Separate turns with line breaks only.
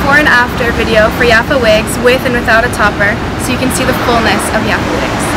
before and after video for yaffa wigs with and without a topper so you can see the fullness of yaffa wigs.